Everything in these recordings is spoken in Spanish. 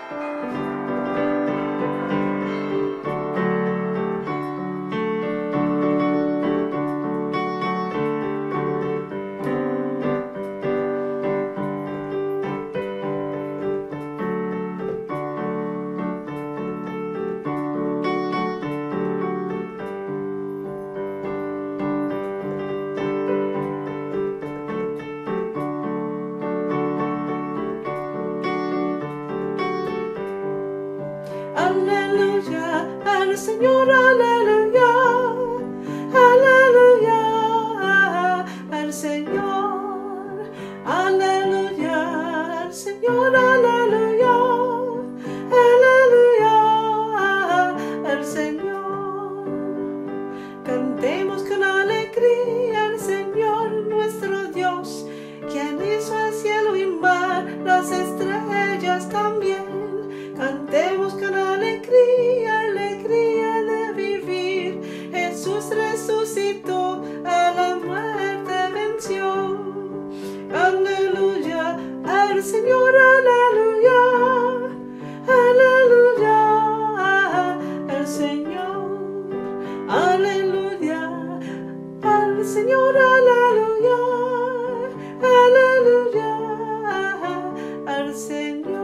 Aleluya, al Señor, aleluya, aleluya, al Señor, aleluya, al Señor, aleluya, aleluya, al Señor. Cantemos con alegría al Señor nuestro Dios, quien hizo el cielo y mar, las estrellas también. Cantemos con alegría, alegría de vivir. Jesús resucitó, a la muerte venció. Aleluya, al Señor, aleluya, aleluya, al Señor. Aleluya, al Señor, aleluya, aleluya, al Señor.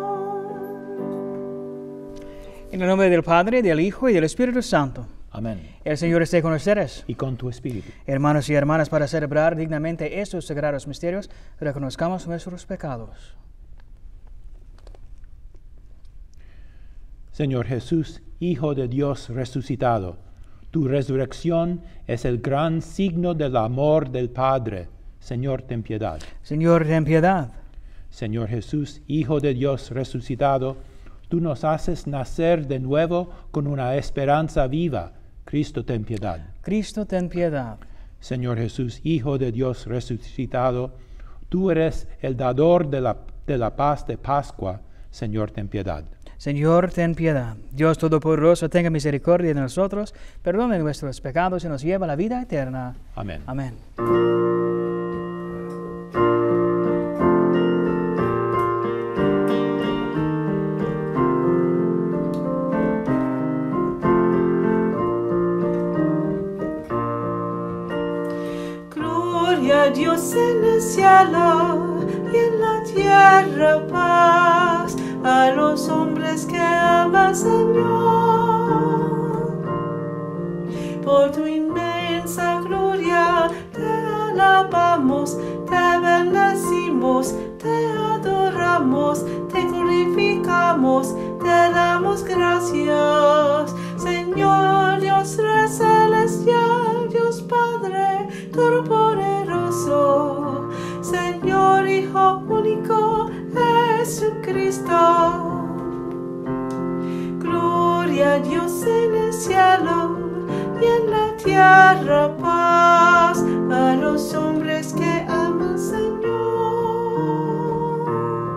En el nombre del Padre, del Hijo y del Espíritu Santo. Amén. El Señor esté con ustedes. Y con tu espíritu. Hermanos y hermanas, para celebrar dignamente estos sagrados misterios, reconozcamos nuestros pecados. Señor Jesús, Hijo de Dios resucitado, tu resurrección es el gran signo del amor del Padre. Señor, ten piedad. Señor, ten piedad. Señor Jesús, Hijo de Dios resucitado, tú nos haces nacer de nuevo con una esperanza viva. Cristo, ten piedad. Cristo, ten piedad. Señor Jesús, Hijo de Dios resucitado, tú eres el dador de la paz de Pascua. Señor, ten piedad. Señor, ten piedad. Dios Todopoderoso, tenga misericordia de nosotros, perdone nuestros pecados y nos lleve a la vida eterna. Amén. Amén. Gloria a Dios en el cielo y en la tierra paz a los hombres que ama al Señor. Por tu inmensa gloria te alabamos, te bendecimos, te adoramos, te glorificamos, te damos gracias. Señor Dios Rey celestial, Dios Padre Todopoderoso, Señor Hijo único, Jesucristo. Gloria a Dios en el cielo y en la tierra paz a los hombres que aman al Señor.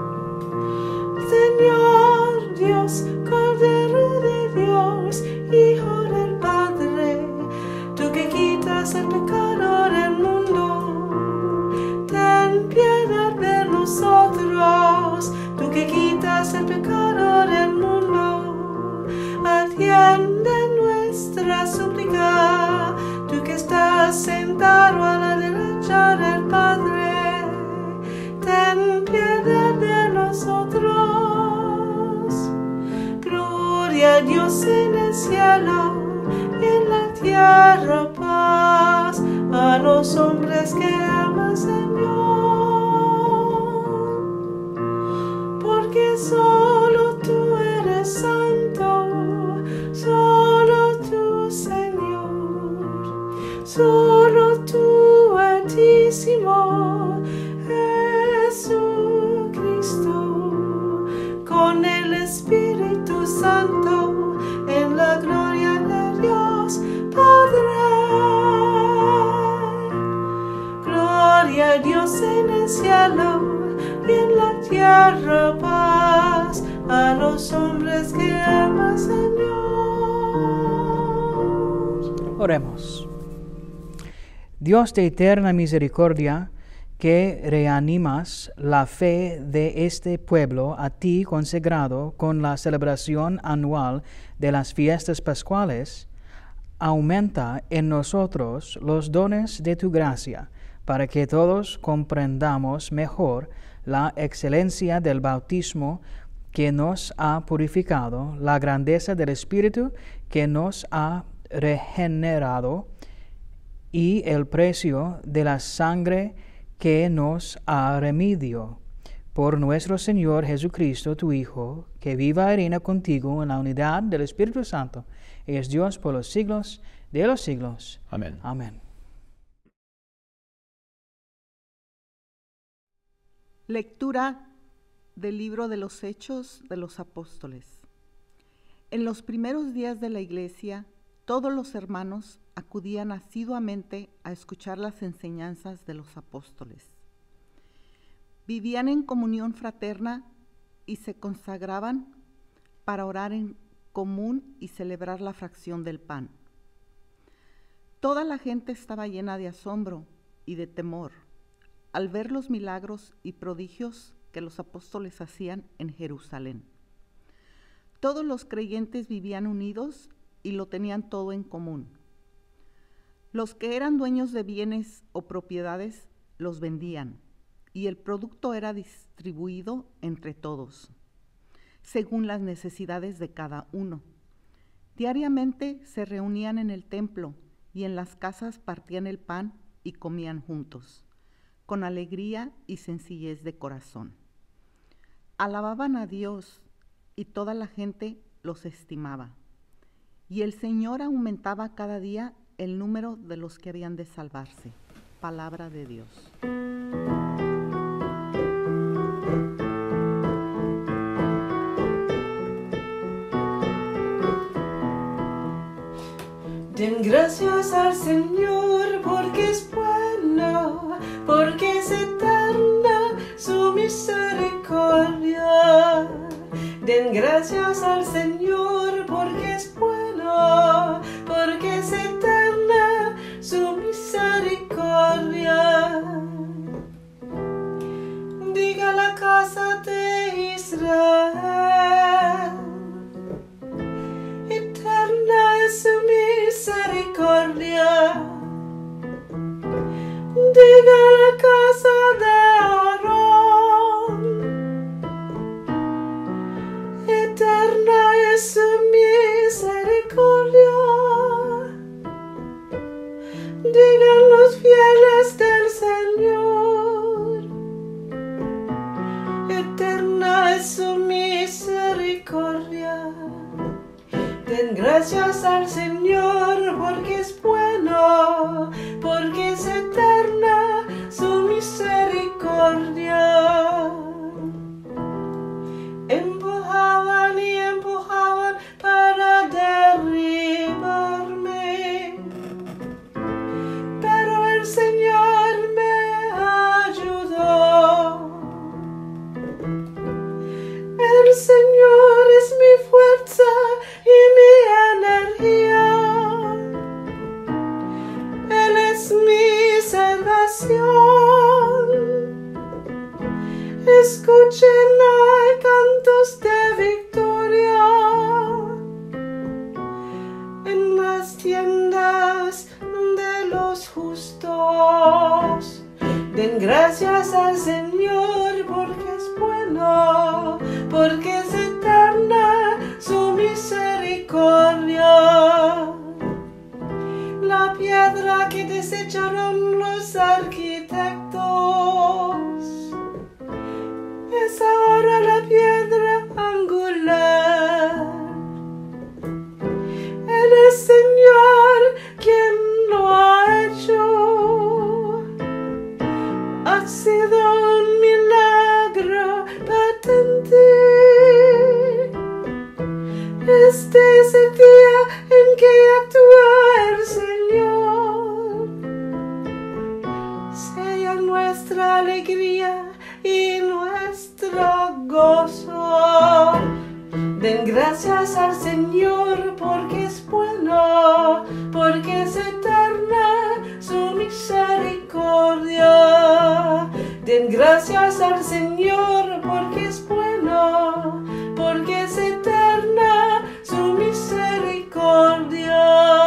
Señor Dios, Cordero de Dios, Hijo del Padre, tú que quitas el pecado del mundo, ten piedad de nosotros. Tú que quitas el pecado del mundo, atiende nuestra súplica. Tú que estás sentado a la derecha del Padre, ten piedad de nosotros. Gloria a Dios en el cielo y en la tierra paz a los hombres que aman al Señor. Porque solo tú eres santo, solo tú, Señor, solo tú, Altísimo Jesucristo, con el Espíritu Santo, en la gloria de Dios Padre. Gloria a Dios en el cielo y en la tierra paz a los hombres que aman al Señor. Oremos. Dios de eterna misericordia, que reanimas la fe de este pueblo a ti consagrado con la celebración anual de las fiestas pascuales, aumenta en nosotros los dones de tu gracia, para que todos comprendamos mejor la excelencia del bautismo que nos ha purificado, la grandeza del Espíritu que nos ha regenerado y el precio de la sangre que nos ha remediado. Por nuestro Señor Jesucristo, tu Hijo, que viva y reina contigo en la unidad del Espíritu Santo, y es Dios por los siglos de los siglos. Amén. Amén. Lectura del libro de los Hechos de los Apóstoles. En los primeros días de la Iglesia, todos los hermanos acudían asiduamente a escuchar las enseñanzas de los apóstoles. Vivían en comunión fraterna y se consagraban para orar en común y celebrar la fracción del pan. Toda la gente estaba llena de asombro y de temor al ver los milagros y prodigios que los apóstoles hacían en Jerusalén. Todos los creyentes vivían unidos y lo tenían todo en común. Los que eran dueños de bienes o propiedades los vendían, y el producto era distribuido entre todos, según las necesidades de cada uno. Diariamente se reunían en el templo y en las casas partían el pan y comían juntos, con alegría y sencillez de corazón. Alababan a Dios y toda la gente los estimaba. Y el Señor aumentaba cada día el número de los que habían de salvarse. Palabra de Dios. Den gracias al Señor porque es bueno, porque es eterna su misericordia. Den gracias al Señor porque es bueno, porque es eterna su misericordia. Diga la casa de Israel, eterna es su misericordia. Diga la casa de Aarón, eterna es su misericordia. Digan los fieles del Señor, eterna es su misericordia. Den gracias al Señor porque es bueno, porque es eterna su misericordia. Empujaban y empujaban para derribarme, pero el Señor me ayudó. El Señor es mi fuerza y mi energía. Él es mi salvación. Escuchen hoy cantos de victoria en las tiendas de los justos. Den gracias al Señor porque es bueno, porque es eterna su misericordia. La piedra que desecharon los arquitectos es ahora la piedra angular. Él es Señor quien lo ha hecho. Ha sido un milagro patente. Este es el día en que actúa el Señor. Sea nuestra alegría y nuestro gozo. Den gracias al Señor porque es bueno, porque es eterna su misericordia. Gracias al Señor porque es bueno, porque es eterna su misericordia.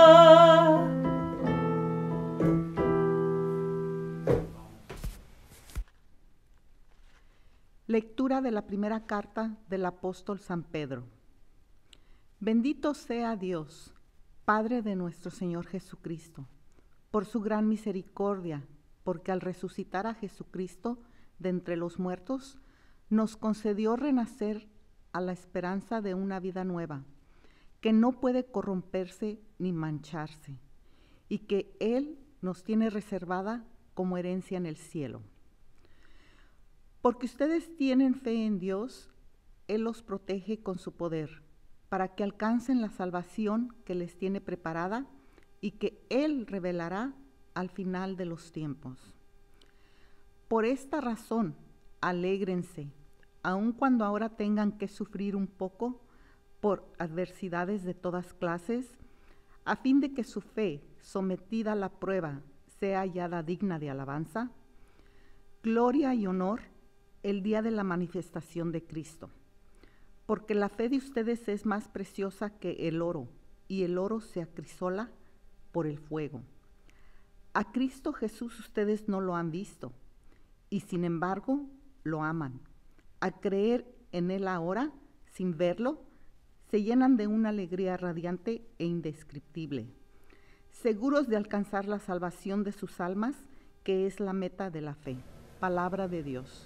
Lectura de la primera carta del apóstol San Pedro. Bendito sea Dios, Padre de nuestro Señor Jesucristo, por su gran misericordia, porque al resucitar a Jesucristo de entre los muertos, nos concedió renacer a la esperanza de una vida nueva, que no puede corromperse ni mancharse, y que Él nos tiene reservada como herencia en el cielo. Porque ustedes tienen fe en Dios, Él los protege con su poder, para que alcancen la salvación que les tiene preparada y que Él revelará al final de los tiempos. Por esta razón, alégrense, aun cuando ahora tengan que sufrir un poco por adversidades de todas clases, a fin de que su fe, sometida a la prueba, sea hallada digna de alabanza, gloria y honor el día de la manifestación de Cristo. Porque la fe de ustedes es más preciosa que el oro, y el oro se acrisola por el fuego. A Cristo Jesús ustedes no lo han visto, y sin embargo lo aman. Al creer en Él ahora, sin verlo, se llenan de una alegría radiante e indescriptible, seguros de alcanzar la salvación de sus almas, que es la meta de la fe. Palabra de Dios.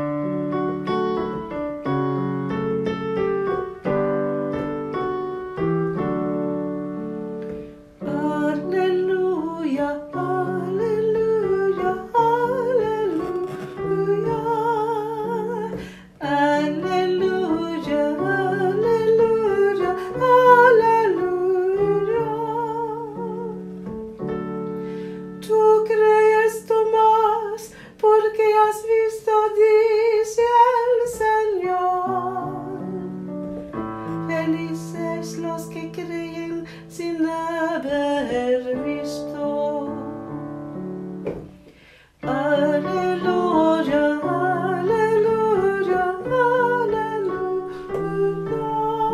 Aleluya, aleluya, aleluya. Aleluya, aleluya, aleluya. Tú crees, Tomás, porque has visto, dice el Señor. Felices los que creen sin haber visto. Aleluya, aleluya, aleluya.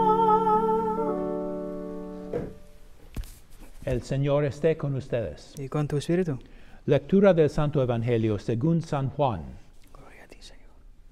El Señor esté con ustedes. Y con tu espíritu. Lectura del Santo Evangelio según San Juan. Gloria a ti, Señor.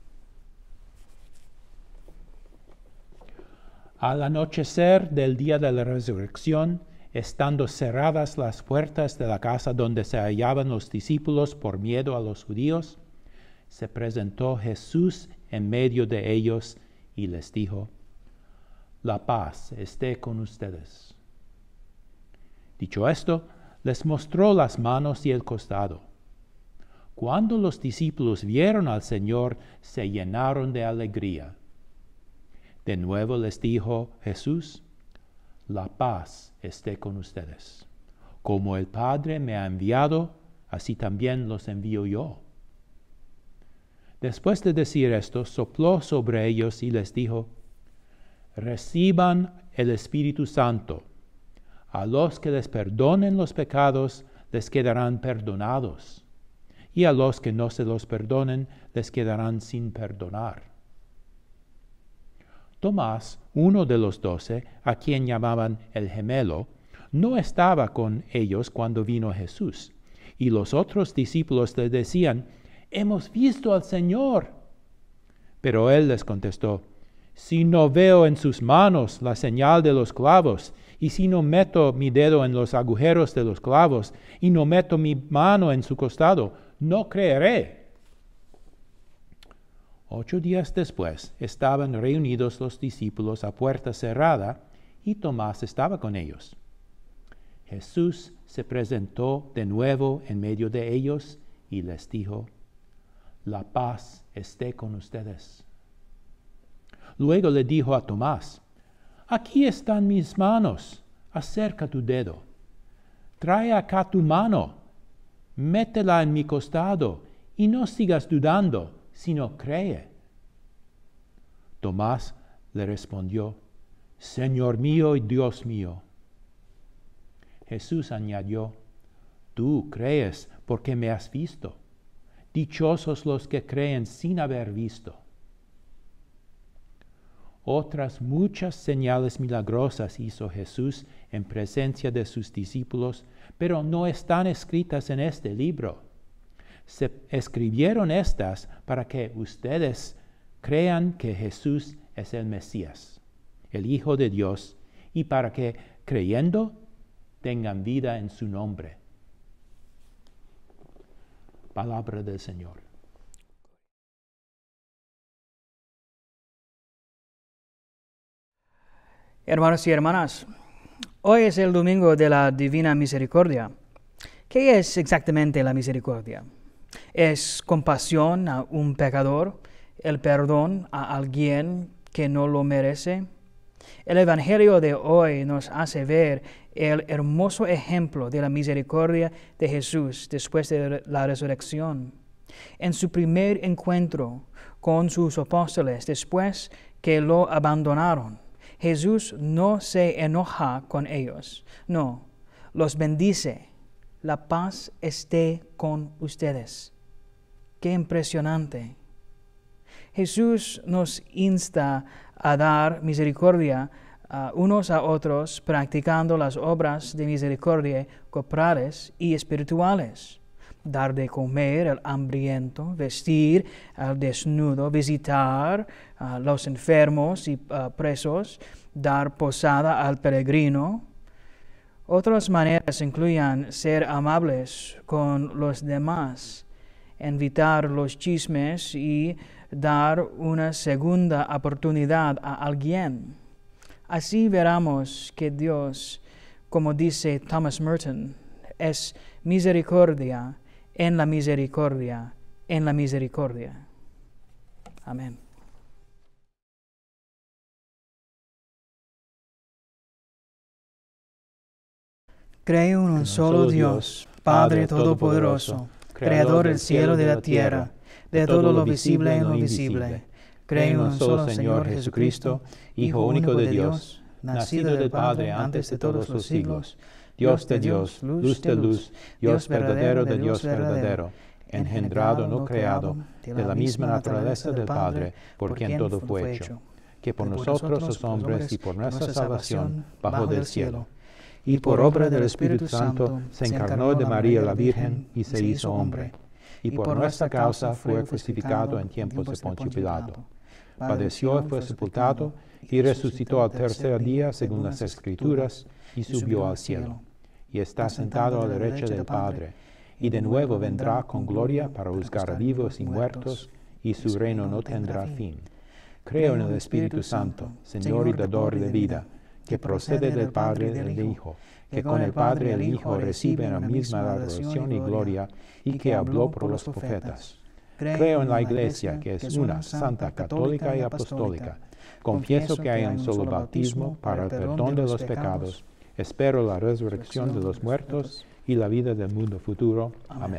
Al anochecer del día de la resurrección, estando cerradas las puertas de la casa donde se hallaban los discípulos por miedo a los judíos, se presentó Jesús en medio de ellos y les dijo: La paz esté con ustedes. Dicho esto, les mostró las manos y el costado. Cuando los discípulos vieron al Señor, se llenaron de alegría. De nuevo les dijo Jesús: La paz esté con ustedes. Como el Padre me ha enviado, así también los envío yo. Después de decir esto, sopló sobre ellos y les dijo: Reciban el Espíritu Santo. A los que les perdonen los pecados, les quedarán perdonados, y a los que no se los perdonen, les quedarán sin perdonar. Tomás, uno de los 12, a quien llamaban el gemelo, no estaba con ellos cuando vino Jesús, y los otros discípulos le decían: Hemos visto al Señor. Pero él les contestó: Si no veo en sus manos la señal de los clavos, y si no meto mi dedo en los agujeros de los clavos, y no meto mi mano en su costado, no creeré. 8 días después estaban reunidos los discípulos a puerta cerrada, y Tomás estaba con ellos. Jesús se presentó de nuevo en medio de ellos y les dijo: La paz esté con ustedes. Luego le dijo a Tomás: Aquí están mis manos, acerca tu dedo. Trae acá tu mano, métela en mi costado, y no sigas dudando, sino cree. Tomás le respondió: Señor mío y Dios mío. Jesús añadió: Tú crees porque me has visto. Dichosos los que creen sin haber visto. Otras muchas señales milagrosas hizo Jesús en presencia de sus discípulos, pero no están escritas en este libro. Se escribieron estas para que ustedes crean que Jesús es el Mesías, el Hijo de Dios, y para que, creyendo, tengan vida en su nombre. Palabra del Señor. Hermanos y hermanas, hoy es el domingo de la Divina Misericordia. ¿Qué es exactamente la misericordia? ¿Es compasión a un pecador? ¿El perdón a alguien que no lo merece? El Evangelio de hoy nos hace ver el hermoso ejemplo de la misericordia de Jesús después de la resurrección. En su primer encuentro con sus apóstoles, después que lo abandonaron, Jesús no se enoja con ellos, no, los bendice. La paz esté con ustedes. ¡Qué impresionante! Jesús nos insta a dar misericordia unos a otros, practicando las obras de misericordia corporales y espirituales. Dar de comer al hambriento, vestir al desnudo, visitar a los enfermos y presos, dar posada al peregrino. Otras maneras incluyen ser amables con los demás, evitar los chismes y dar una segunda oportunidad a alguien. Así veremos que Dios, como dice Thomas Merton, es misericordia en la misericordia, en la misericordia. Amén. Creo en un solo Dios, Padre Todopoderoso, Creador del cielo y de la tierra, de todo lo visible y lo invisible. Creo en un solo Señor Jesucristo, Hijo único de Dios, nacido del Padre antes de todos los siglos, Dios de Dios, luz de luz, Dios verdadero de Dios verdadero, engendrado, no creado, de la misma naturaleza del Padre, por quien todo fue hecho, que por nosotros los hombres y por nuestra salvación bajó del cielo, y por obra del Espíritu Santo se encarnó de María la Virgen y se hizo hombre, y por nuestra causa fue crucificado en tiempos de Poncio Pilato. Padeció y fue sepultado, y resucitó al tercer día según las Escrituras, y subió al cielo, y está sentado a la derecha del Padre, y de nuevo vendrá con gloria para juzgar a vivos y muertos, y su reino no tendrá fin. Creo en el Espíritu Santo, Señor y dador de vida, que procede del Padre y del Hijo, que con el Padre y el Hijo reciben la misma adoración y gloria, y que habló por los profetas. Creo en la Iglesia, que es una, santa, católica y apostólica. Confieso que hay un solo bautismo para el perdón de los pecados. Espero la resurrección de los muertos y la vida del mundo futuro. Amén.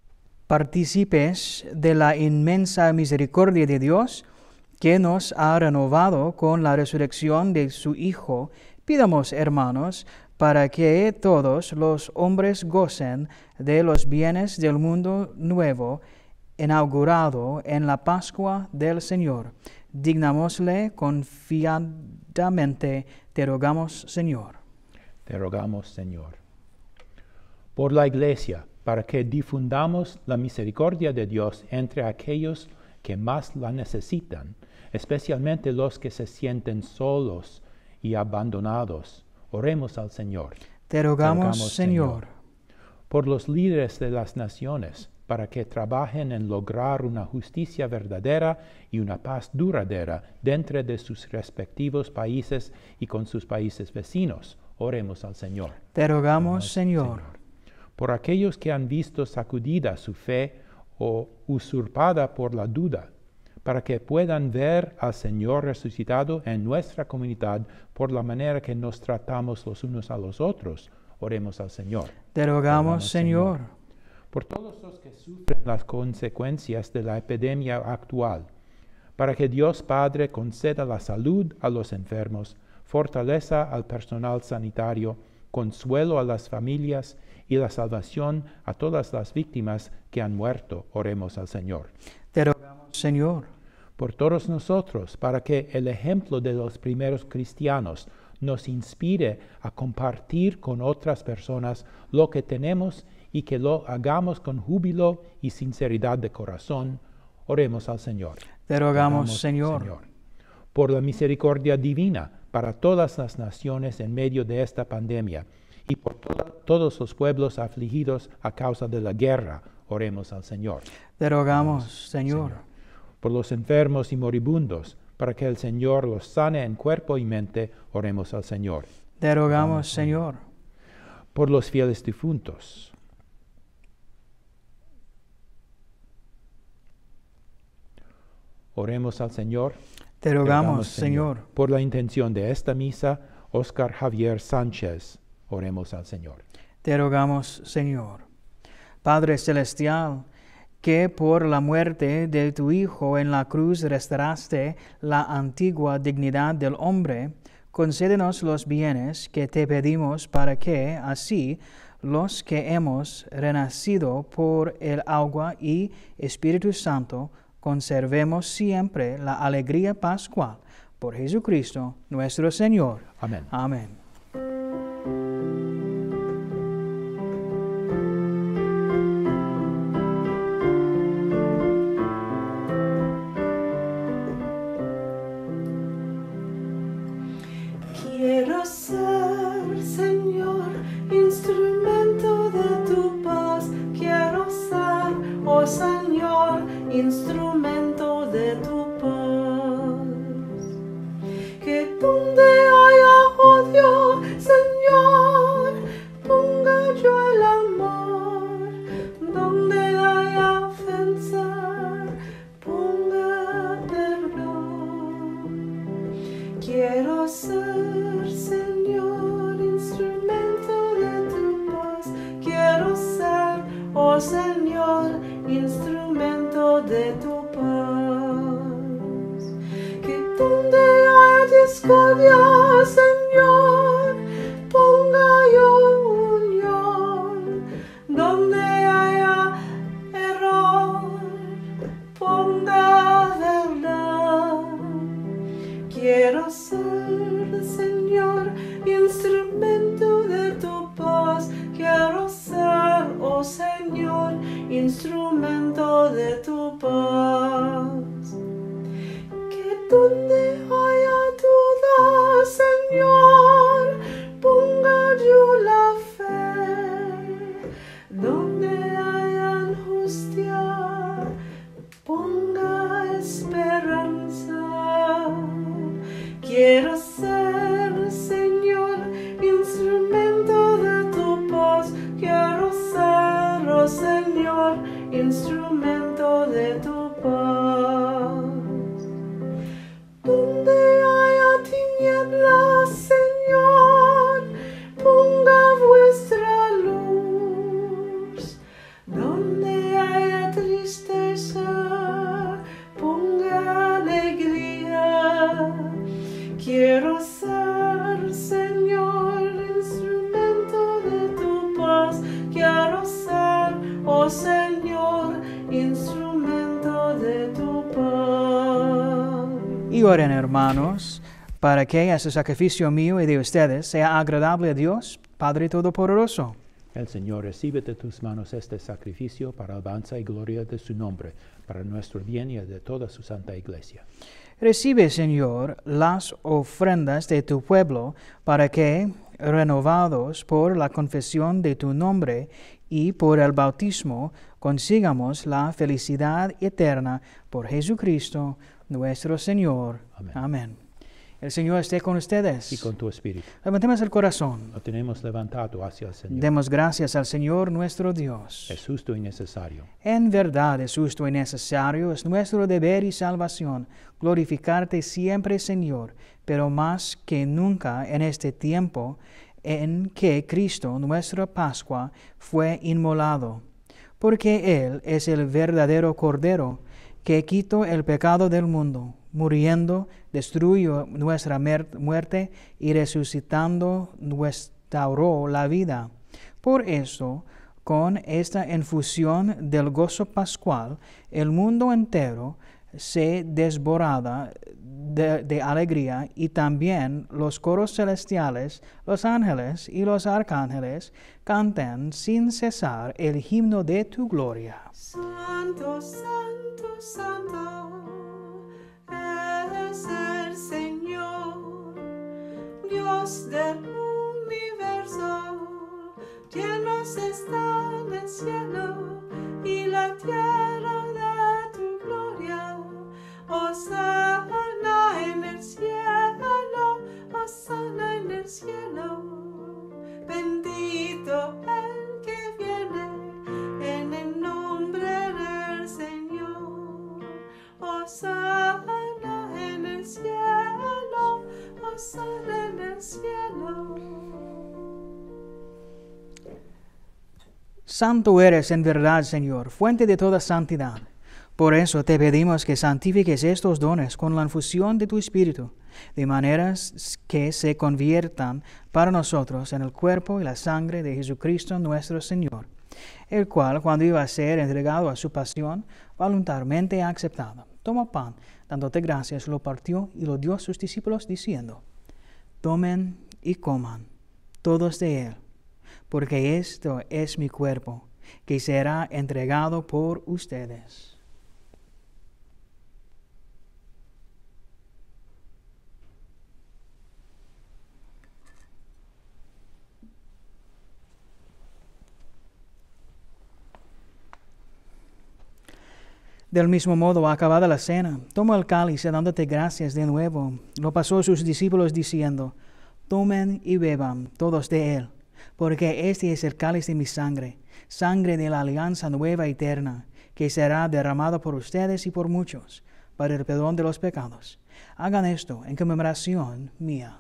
Partícipes de la inmensa misericordia de Dios, que nos ha renovado con la resurrección de su Hijo, pidamos, hermanos, para que todos los hombres gocen de los bienes del mundo nuevo, inaugurado en la Pascua del Señor. Dignámosle confiadamente, te rogamos, Señor. Te rogamos, Señor. Por la Iglesia, para que difundamos la misericordia de Dios entre aquellos que más la necesitan, especialmente los que se sienten solos y abandonados. Oremos al Señor. Te rogamos, Señor. Por los líderes de las naciones, para que trabajen en lograr una justicia verdadera y una paz duradera dentro de sus respectivos países y con sus países vecinos. Oremos al Señor. Te rogamos, Señor. Por aquellos que han visto sacudida su fe o usurpada por la duda, para que puedan ver al Señor resucitado en nuestra comunidad por la manera que nos tratamos los unos a los otros. Oremos al Señor. Te rogamos, Señor. Por todos los que sufren las consecuencias de la epidemia actual, para que Dios Padre conceda la salud a los enfermos, fortaleza al personal sanitario consuelo a las familias y la salvación a todas las víctimas que han muerto. Oremos al Señor. Te rogamos, Señor, Por todos nosotros, para que el ejemplo de los primeros cristianos nos inspire a compartir con otras personas lo que tenemos y que lo hagamos con júbilo y sinceridad de corazón. Oremos al Señor. te rogamos, Señor, Por la misericordia divina para todas las naciones en medio de esta pandemia y por todos los pueblos afligidos a causa de la guerra. Oremos al Señor. te rogamos, Señor, Por los enfermos y moribundos, para que el Señor los sane en cuerpo y mente. Oremos al Señor. te rogamos, Señor, Por los fieles difuntos. Oremos al Señor. te rogamos, Señor, Por la intención de esta misa, Óscar Javier Sánchez. Oremos al Señor. te rogamos, Señor. Padre Celestial, que por la muerte de tu Hijo en la cruz restauraste la antigua dignidad del hombre, concédenos los bienes que te pedimos para que, así, los que hemos renacido por el agua y Espíritu Santo, conservemos siempre la alegría pascual. Por Jesucristo nuestro Señor. Amén. Amén. Quiero ser, Señor, instrumento de tu paz. Quiero ser, oh Señor, instrumento de tu paz. Que donde haya odio, Señor, ponga yo el amor. Donde haya ofensa, ponga perdón. Quiero ser, Señor, instrumento de tu paz. Quiero ser, oh Señor, instrumento de tu paz. Que donde haya discordia, Señor, ponga yo unión. Donde haya error, ponga verdad. Quiero ser, Señor, instrumento de tu paz. Quiero ser, oh Señor, instrumento de tu paz. Que donde haya duda, Señor, ponga yo la fe. Donde haya angustia, ponga esperanza. Quiero ser, Señor, instrumento de tu paz. Quiero ser, oh Señor, instrumento de tu paz. Donde haya tinieblas, Señor, ponga vuestra luz. Donde haya tristeza, ponga alegría. Quiero ser, Señor, instrumento de tu paz. Quiero ser, oh Señor, instrumento de tu paz. Y oren, hermanos, para que ese sacrificio mío y de ustedes sea agradable a Dios, Padre Todopoderoso. El Señor recibe de tus manos este sacrificio para alabanza y gloria de su nombre, para nuestro bien y de toda su santa iglesia. Recibe, Señor, las ofrendas de tu pueblo, para que, renovados por la confesión de tu nombre y por el bautismo, consigamos la felicidad eterna por Jesucristo nuestro Señor. Amén. Amén. El Señor esté con ustedes. Y con tu espíritu. Levantemos el corazón. Lo tenemos levantado hacia el Señor. Demos gracias al Señor nuestro Dios. Es justo y necesario. En verdad es justo y necesario, es nuestro deber y salvación glorificarte siempre, Señor, pero más que nunca en este tiempo en que Cristo, nuestra Pascua, fue inmolado, porque Él es el verdadero Cordero que quitó el pecado del mundo, muriendo, destruyó nuestra muerte y resucitando restauró la vida. Por eso, con esta infusión del gozo pascual, el mundo entero se desborda de alegría, y también los coros celestiales, los ángeles y los arcángeles cantan sin cesar el himno de tu gloria. Santo, santo, santo es el Señor, Dios del universo. Llenos están el cielo y la tierra de tu gloria. Hosana en el cielo, hosana en el cielo. Bendito el que viene en el nombre del Señor. Hosana en el cielo, hosana en el cielo. Santo eres en verdad, Señor, fuente de toda santidad. Por eso te pedimos que santifiques estos dones con la infusión de tu Espíritu, de maneras que se conviertan para nosotros en el cuerpo y la sangre de Jesucristo nuestro Señor, el cual, cuando iba a ser entregado a su pasión, voluntariamente ha aceptado. Tomó pan, dándote gracias, lo partió y lo dio a sus discípulos, diciendo: tomen y coman todos de él, porque esto es mi cuerpo, que será entregado por ustedes. Del mismo modo, acabada la cena, tomó el cáliz, dándote gracias de nuevo, lo pasó a sus discípulos, diciendo: tomen y beban todos de él, porque este es el cáliz de mi sangre, sangre de la alianza nueva y eterna, que será derramada por ustedes y por muchos, para el perdón de los pecados. Hagan esto en conmemoración mía.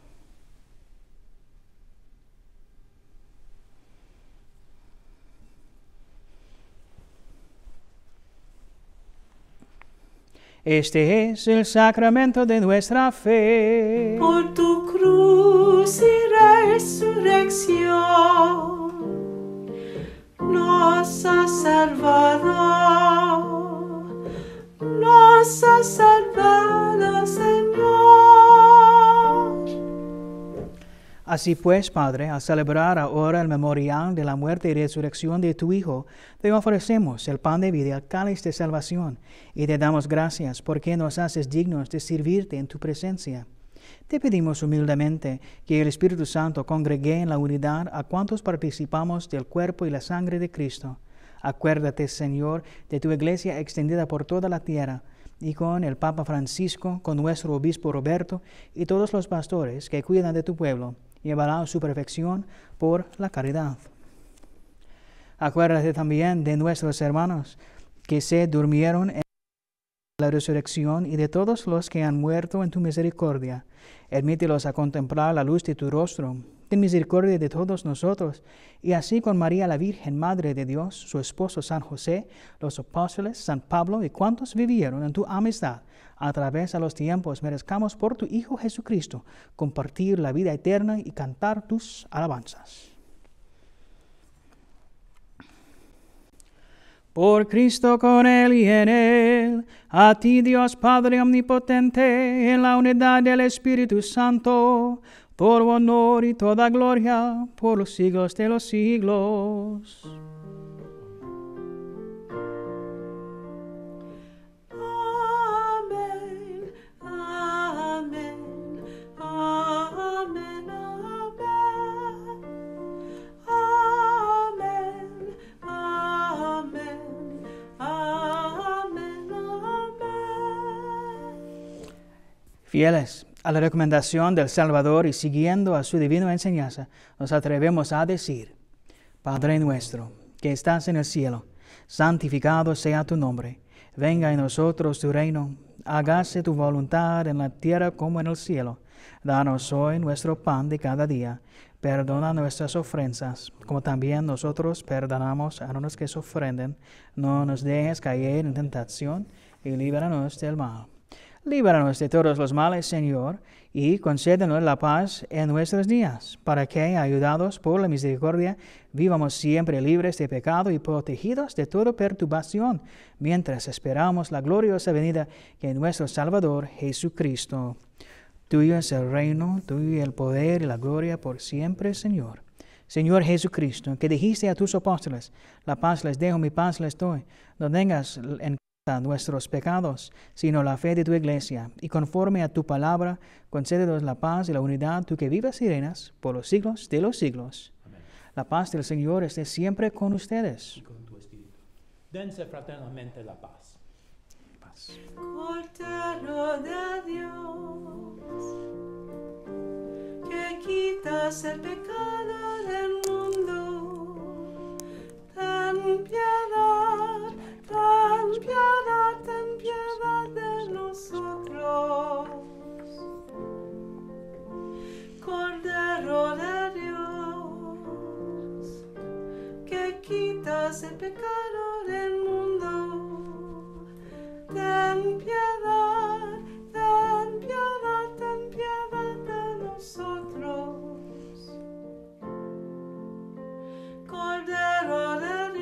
Este es el sacramento de nuestra fe. Por tu cruz y resurrección nos has salvado, Señor. Así pues, Padre, al celebrar ahora el memorial de la muerte y resurrección de tu Hijo, te ofrecemos el pan de vida y el cáliz de salvación, y te damos gracias porque nos haces dignos de servirte en tu presencia. Te pedimos humildemente que el Espíritu Santo congregue en la unidad a cuantos participamos del cuerpo y la sangre de Cristo. Acuérdate, Señor, de tu iglesia extendida por toda la tierra, y con el Papa Francisco, con nuestro obispo Roberto y todos los pastores que cuidan de tu pueblo, llevará a su perfección por la caridad. Acuérdate también de nuestros hermanos que se durmieron en la resurrección y de todos los que han muerto en tu misericordia. Admítelos a contemplar la luz de tu rostro. Ten misericordia de todos nosotros, y así con María la Virgen, Madre de Dios, su esposo San José, los apóstoles, San Pablo y cuantos vivieron en tu amistad a través de los tiempos, merezcamos por tu Hijo Jesucristo compartir la vida eterna y cantar tus alabanzas. Por Cristo, con Él y en Él, a ti Dios Padre omnipotente, en la unidad del Espíritu Santo, todo honor y toda gloria por los siglos de los siglos. Amén, amén, amén, amén, amén, amén, amén. Fieles a la recomendación del Salvador y siguiendo a su divina enseñanza, nos atrevemos a decir: Padre nuestro, que estás en el cielo, santificado sea tu nombre. Venga a nosotros tu reino, hágase tu voluntad en la tierra como en el cielo. Danos hoy nuestro pan de cada día. Perdona nuestras ofensas, como también nosotros perdonamos a los que nos ofenden. No nos dejes caer en tentación y líbranos del mal. Líbranos de todos los males, Señor, y concédenos la paz en nuestros días, para que, ayudados por la misericordia, vivamos siempre libres de pecado y protegidos de toda perturbación, mientras esperamos la gloriosa venida de nuestro Salvador Jesucristo. Tuyo es el reino, tuyo el poder y la gloria por siempre, Señor. Señor Jesucristo, que dijiste a tus apóstoles, la paz les dejo, mi paz les doy. No tengas en cuenta nuestros pecados, sino la fe de tu iglesia. Y conforme a tu palabra, concédenos la paz y la unidad, tú que vivas y reinas por los siglos de los siglos. Amén. La paz del Señor esté siempre con ustedes. Y con tu espíritu. Dense fraternalmente la paz. Paz. Cordero de Dios, que quitas el pecado del mundo, ten piedad, ten piedad, ten piedad de nosotros. Cordero de Dios, que quitas el pecado del mundo, ten piedad, ten piedad, ten piedad de nosotros. Cordero de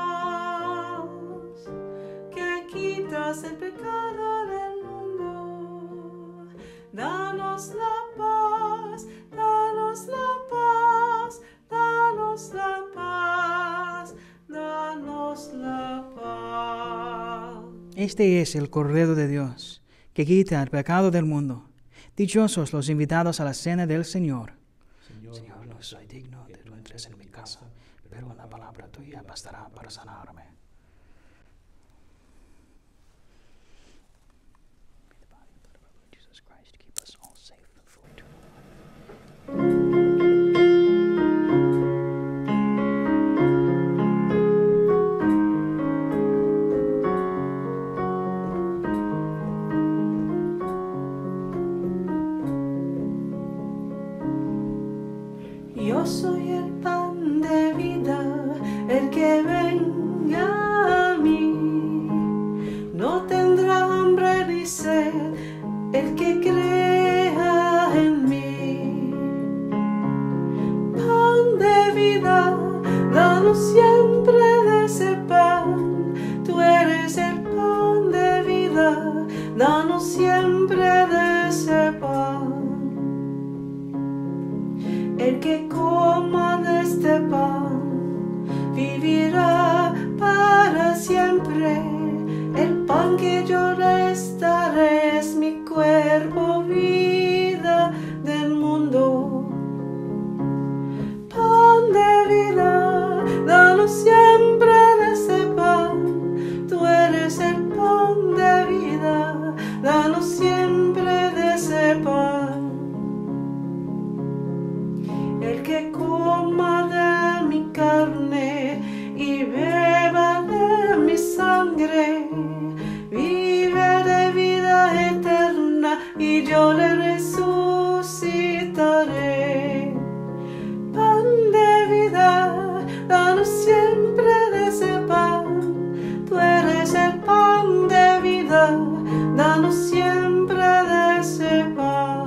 Dios, que quitas el pecado del mundo, danos la paz, danos la paz, danos la paz, danos la paz. Este es el Cordero de Dios, que quita el pecado del mundo. Dichosos los invitados a la cena del Señor. Señor, no soy digno de que tú entres en mi casa, pero una palabra tuya bastará para sanarme. May the body and blood of our Lord Jesus Christ keep us all safe for eternal life. Yo soy el pan de vida, el que venga a mí no tendrá hambre ni sed, el que crea en mí. Pan de vida, danos siempre de ese pan, tú eres el pan de vida, danos siempre de ese pan. El que coma de este pan vivirá para siempre. El pan que yo les daré es mi cuerpo, vida del mundo. Pan de vida, danos siempre de ese pan. Tú eres el pan de vida, danos siempre de ese pan. El que coma de mi carne y beba de mi sangre, vive de vida eterna y yo le resucitaré. Pan de vida, danos siempre de ese pan. Tú eres el pan de vida, danos siempre de ese pan.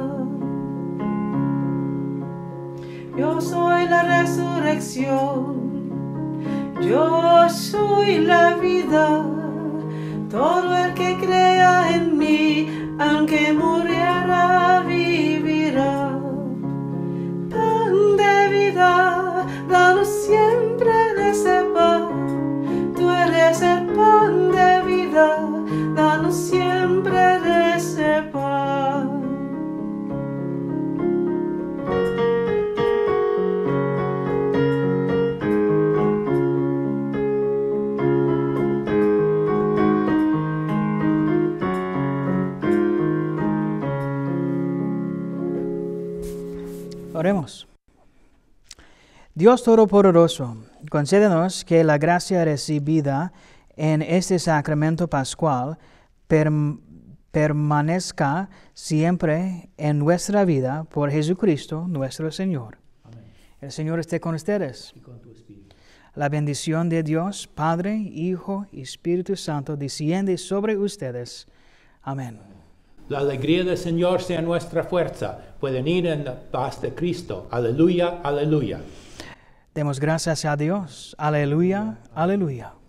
Yo soy la resurrección, yo soy la vida. Todo el que crea en mí, aunque muriera, vivirá. Pan de vida, danos siempre de ese pan. Tú eres el pan de vida, danos siempre de ese pan. Oremos. Dios Todopoderoso, concédenos que la gracia recibida en este sacramento pascual permanezca siempre en nuestra vida por Jesucristo nuestro Señor. Amén. El Señor esté con ustedes. Y con tu espíritu. La bendición de Dios, Padre, Hijo y Espíritu Santo, desciende sobre ustedes. Amén. La alegría del Señor sea nuestra fuerza. Pueden ir en la paz de Cristo. Aleluya, aleluya. Demos gracias a Dios. Aleluya, aleluya.